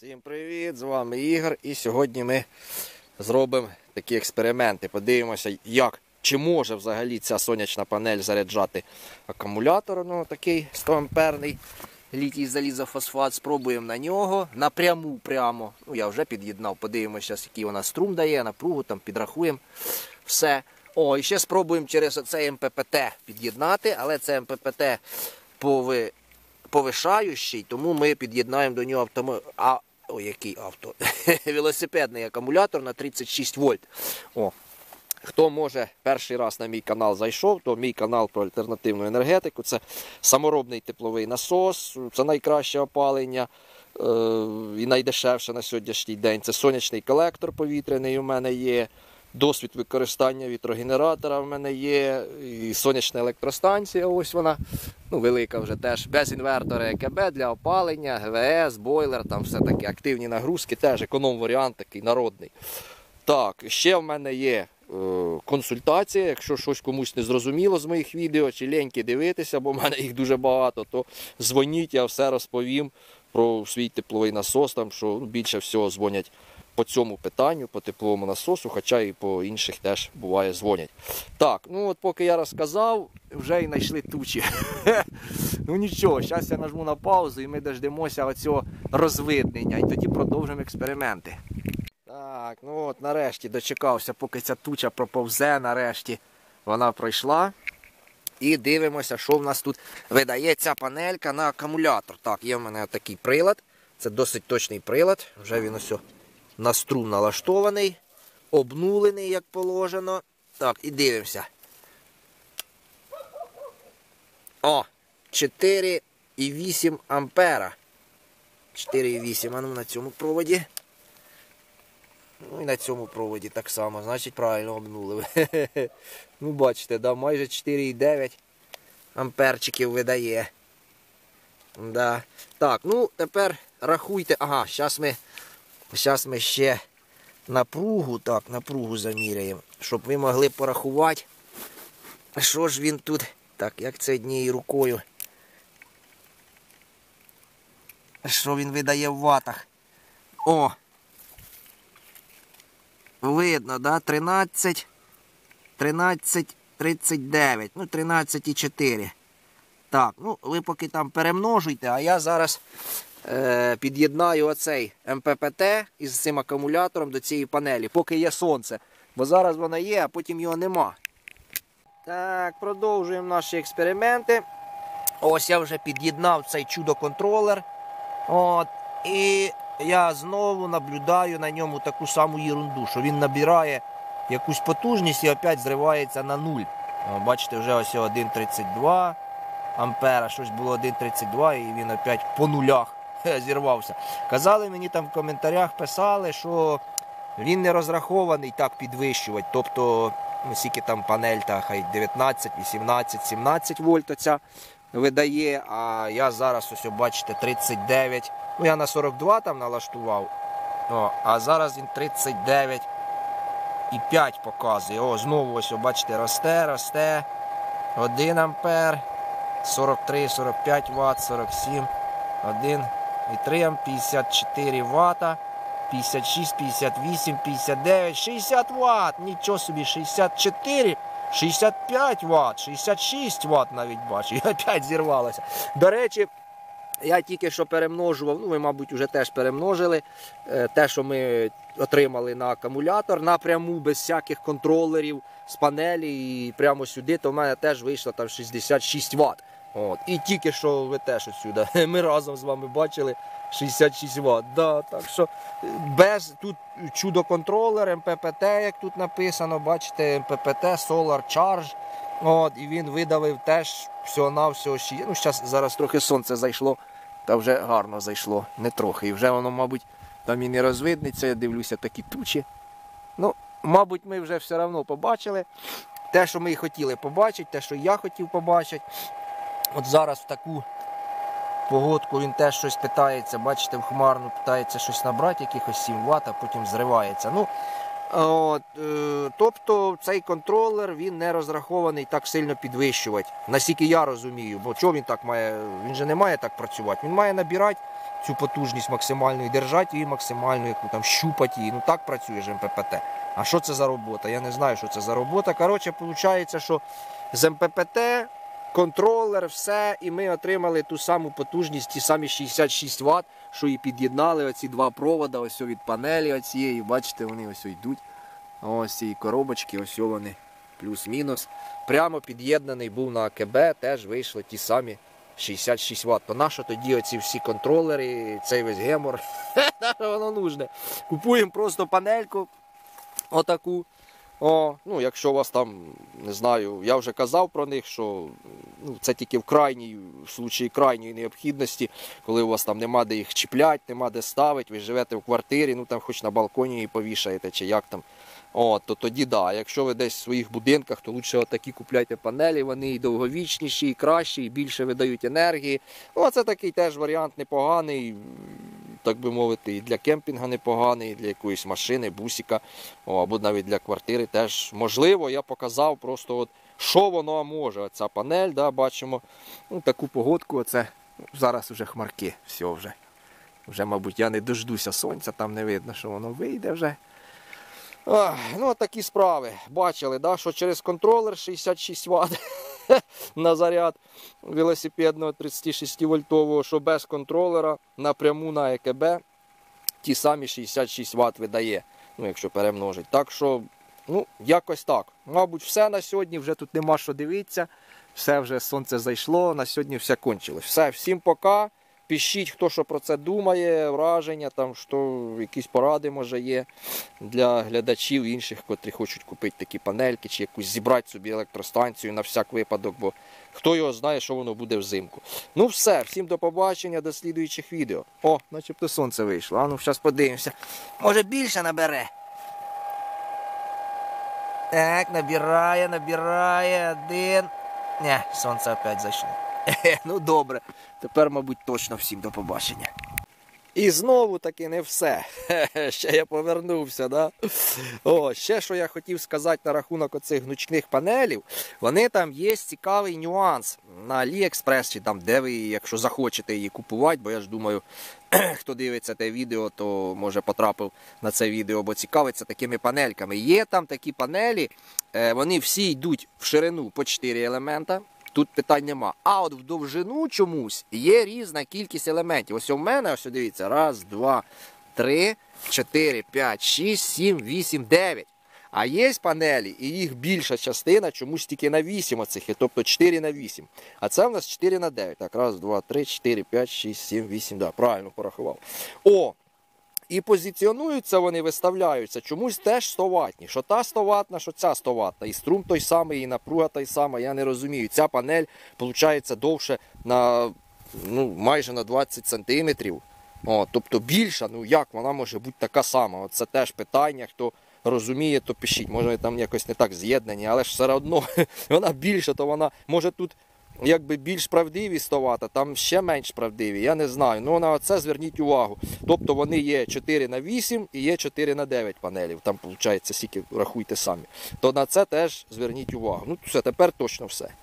Всім привіт! З вами Ігор, і сьогодні ми зробимо такі експерименти. Подивимося, чи може взагалі ця сонячна панель заряджати акумулятор. Ну, такий 100 амперний літій залізофосфат. Спробуємо на нього напряму прямо. Ну, я вже під'єднав, подивимося, який вона струм дає, напругу, там підрахуємо все. О, і ще спробуємо через оцей МППТ під'єднати, але це МППТ повишаючий, тому ми під'єднаємо до нього велосипедний акумулятор на 36 вольт. О, хто може перший раз на мій канал зайшов, то мій канал про альтернативну енергетику. Це саморобний тепловий насос, це найкраще опалення і найдешевше на сьогоднішній день. Це сонячний колектор повітряний у мене є. Досвід використання вітрогенератора в мене є, і сонячна електростанція, ось вона, ну велика вже теж, без інвертора ЕКБ для опалення, ГВС, бойлер, там все таке, активні нагрузки, теж економ-варіант такий народний. Так, ще в мене є консультація, якщо щось комусь не зрозуміло з моїх відео, чи ліньки дивитися, бо в мене їх дуже багато, то дзвоніть, я все розповім про свій тепловий насос, там, що більше всього дзвонять по цьому питанню, по тепловому насосу, хоча і по інших теж буває дзвонять. Так, ну от поки я розказав, вже і знайшли тучі. Ну нічого, зараз я нажму на паузу і ми дождемося оцього розвиднення, і тоді продовжимо експерименти. Так, ну от нарешті дочекався, поки ця туча проповзе, нарешті вона пройшла. І дивимося, що в нас тут видає ця панелька на акумулятор. Так, є в мене такий прилад, це досить точний прилад, вже він ось на струм налаштований, обнулений, як положено. Так, і дивимося. О, 4,8 ампера. 4,8, а ну на цьому проводі. Ну і на цьому проводі так само, значить правильно обнулили. Ну бачите, да, майже 4,9 амперчиків видає. Да. Так, ну тепер рахуйте, ага, зараз ми ще напругу заміряємо, щоб ви могли порахувати, що ж він тут, так, як це однією рукою, що він видає в ватах. О! Видно, да, 13,39, ну 13,4. Так, ну ви поки там перемножуйте, а я зараз під'єднаю оцей МППТ із цим акумулятором до цієї панелі, поки є сонце. Бо зараз воно є, а потім його нема. Так, продовжуємо наші експерименти. Ось я вже під'єднав цей чудо-контролер. От, і я знову наблюдаю на ньому таку саму ерунду, що він набирає якусь потужність і опять зривається на нуль. О, бачите, вже ось 1,32 ампера, щось було 1,32 і він опять по нулях зірвався. Казали мені там в коментарях, писали, що він не розрахований так підвищувати. Тобто, скільки там панель, хай 19, 18, 17 вольт оця видає, а я зараз ось, бачите, 39. Ну, я на 42 там налаштував, а зараз він 39,5 показує. О, знову ось, бачите, росте. 1 ампер, 43, 45 Вт, 47, 1,3 Амп, 54 Вт, 56, 58, 59, 60 Вт. Нічого собі, 64, 65 Вт, 66 Вт навіть бачу. І опять зірвалося. До речі, я тільки що перемножував, ну ви, мабуть, вже теж перемножили, те, що ми отримали на акумулятор напряму, без всяких контролерів з панелі і прямо сюди, то в мене теж вийшло там 66 Вт. От. І тільки що ви теж отсюди, ми разом з вами бачили 66 Вт. Да, так що без, тут чудо-контролер, МППТ, як тут написано, бачите, МППТ, Solar Charge. От, і він видавив теж всього-навсього 6. Ну, зараз трохи сонце зайшло, та вже гарно зайшло, не трохи. І вже воно, мабуть, там і не розвиднеться, я дивлюся, такі тучі. Ну, мабуть, ми вже все одно побачили те, що ми і хотіли побачити, те, що я хотів побачити. От зараз в таку погодку він теж щось питається, бачите, в хмарну питається щось набрати, якихось 7 Вт, а потім зривається. Ну, от, тобто цей контролер, він не розрахований так сильно підвищувати, наскільки я розумію. Бо чого він так має, він же не має так працювати, він має набирати цю потужність максимальну і держати її максимально, яку там щупати її. Ну так працює ж МППТ. А що це за робота? Я не знаю, що це за робота. Коротше, виходить, що з МППТ контролер, все, і ми отримали ту саму потужність, ті самі 66 Вт, що і під'єднали оці два провода, ось від панелі оцієї, бачите, вони ось йдуть. Ось ці коробочки, ось вони, плюс-мінус. Прямо під'єднаний був на АКБ, теж вийшли ті самі 66 Вт. То нащо тоді оці всі контролери, цей весь гемор, воно нужне. Купуємо просто панельку, отаку. Ну, якщо у вас там, не знаю, я вже казав про них, що це тільки в случаї крайньої необхідності, коли у вас там нема де їх чіпляти, нема де ставити, ви живете в квартирі, ну там хоч на балконі її повішаєте, чи як там. То тоді да. Якщо ви десь в своїх будинках, то лучше отакі купляйте панелі, вони і довговічніші, і кращі, і більше видають енергії. Це такий теж варіант непоганий, так би мовити, і для кемпінга непоганий, і для якоїсь машини, бусика, або навіть для квартири теж можливо. Я показав просто, що воно може. Ця панель, да, бачимо, таку погодку, оце зараз вже хмарки, все вже. Вже, мабуть, я не дождуся сонця, там не видно, що воно вийде вже. Такі справи. Бачили, да, що через контролер 66 Вт на заряд велосипедного 36-вольтового, що без контролера напряму на ЕКБ ті самі 66 Вт видає, якщо перемножить. Так що, якось так. Мабуть, все на сьогодні, вже тут нема що дивитися, все вже сонце зайшло, на сьогодні все кончилось. Все, всім пока. Пишіть, хто що про це думає, враження, там, що якісь поради, може, є для глядачів інших, котрі хочуть купити такі панельки, чи якусь зібрати собі електростанцію на всяк випадок, бо хто його знає, що воно буде взимку. Ну все, всім до побачення, до слідуючих відео. Начебто сонце вийшло. Зараз подивимося. Може більше набере. Так, набирає, один. Не, сонце опять зайшло. Добре. Тепер, мабуть, точно всім до побачення. І знову таки не все. Ще я повернувся, да? Ще що я хотів сказати на рахунок оцих гнучких панелів. Вони там є цікавий нюанс на AliExpress, чи там, де ви, якщо захочете її купувати, бо я ж думаю, хто дивиться те відео, то може потрапив на це відео, бо цікавиться такими панельками. Є там такі панелі, вони всі йдуть в ширину по 4 елемента. Тут питань нема. А от в довжину чомусь є різна кількість елементів. Ось у мене, ось дивіться, 1, 2, 3, 4, 5, 6, 7, 8, 9. А є панелі, і їх більша частина чомусь тільки на 8 оцих, тобто 4 на 8. А це в нас 4 на 9. Так, 1, 2, 3, 4, 5, 6, 7, 8, да, правильно порахував. І позиціонуються вони, виставляються чомусь теж 100 ватні. Що та 100 ватна, що ця 100 ватна. І струм той самий, і напруга той сама, я не розумію. Ця панель, виходить, довше на, майже на 20 сантиметрів. Тобто більша, як вона може бути така сама? Це теж питання, хто розуміє, то пишіть. Може там якось не так з'єднані, але ж все одно вона більша, то вона, може тут якби більш правдиві 100 Вт, там ще менш правдиві, я не знаю. На це зверніть увагу. Тобто вони є 4 на 8 і є 4 на 9 панелів. Там, виходить, скільки рахуйте самі. То на це теж зверніть увагу. Все, тепер точно все.